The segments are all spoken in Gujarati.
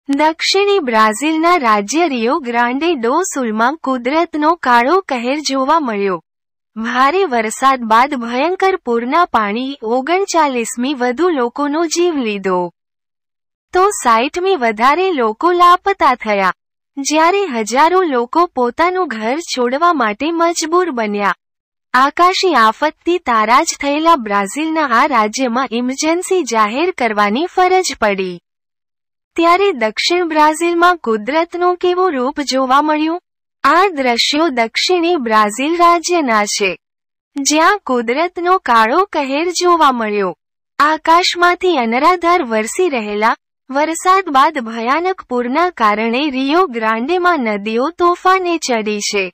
દક્ષિણી બ્રાઝિલના રાજ્ય રિયો ગ્રાન્ડે ડો સુલમાં કુદરતનો કાળો કહેર જોવા મળ્યો. ભારે વરસાદ બાદ ભયંકર પૂરના પાણી 39મી વધુ લોકોનો જીવ લીધો. તો 60મી વધારે લોકો લાપતા થયા. જ્યારે હજારો લોકો પોતાનું ઘર છોડવા માટે મજબૂર બન્યા. આકાશી આફતથી તારાજ થયેલા બ્રાઝિલના આ રાજ્યમાં ઇમરજન્સી જાહેર કરવાની ફરજ પડી. ત્યારે દક્ષિણ બ્રાઝિલમાં કુદરતનું કેવું રૂપ જોવા મળ્યું? આ દ્રશ્યો દક્ષિણી બ્રાઝિલ રાજ્યના છે, જ્યાં કુદરતનો કાળો કહેર જોવા મળ્યો. આકાશમાંથી અનરાધાર વરસી રહેલા વરસાદ બાદ ભયાનક પૂરના કારણે રિયો ગ્રાન્ડેમાં નદીઓ તોફાને ચડી છે.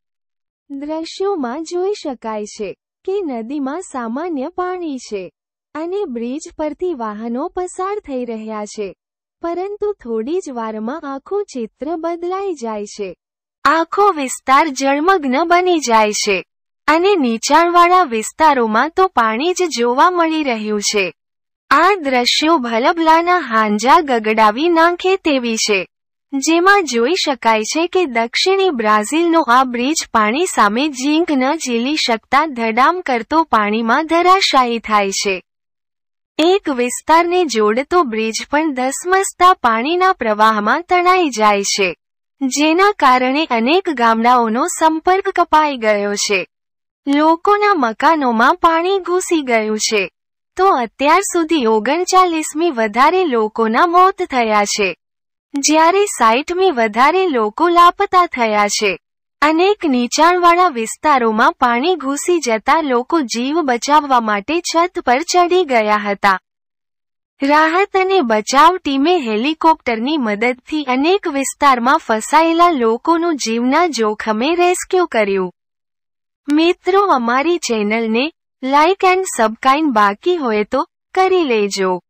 દ્રશ્યોમાં જોઈ શકાય છે કે નદીમાં સામાન્ય પાણી છે અને બ્રિજ પરથી વાહનો પસાર થઈ રહ્યા છે. પરંતુ થોડી જ વારમાં આખું ચિત્ર બદલાઈ જાય છે. આખો વિસ્તાર જળમગ્ન બની જાય છે અને નીચાણવાળા વિસ્તારોમાં તો પાણી જ જોવા મળી રહ્યું છે. આ દ્રશ્યો ભલભલાના હાંજા ગગડાવી નાખે તેવી છે, જેમાં જોઈ શકાય છે કે દક્ષિણી બ્રાઝિલનો આ બ્રિજ પાણી સામે ઝીંક ન ઝીલી શકતા ધડામ કરતો પાણીમાં ધરાશાયી થાય છે. એક વિસ્તારને જોડતો બ્રિજ પણ ધસમસતા પાણીના પ્રવાહમાં તણાઈ જાય છે, જેના કારણે અનેક ગામડાઓનો સંપર્ક કપાઈ ગયો છે. લોકોના મકાનોમાં પાણી ઘૂસી ગયું છે. તો અત્યાર સુધી 39મી વધારે લોકોના મોત થયા છે, જ્યારે 60મી વધારે લોકો લાપતા થયા છે. અનેક નીચાણવાળા વિસ્તારોમાં પાણી ઘૂસી જતા લોકો જીવ બચાવવા માટે છત પર ચડી ગયા હતા. રાહત અને બચાવ ટીમે હેલિકોપ્ટરની મદદથી અનેક વિસ્તારમાં ફસાયેલા લોકોનું જીવના જોખમે રેસ્ક્યુ કર્યું. મિત્રો, અમારી ચેનલને લાઇક એન્ડ સબસ્ક્રાઇબ બાકી હોય તો કરી લેજો.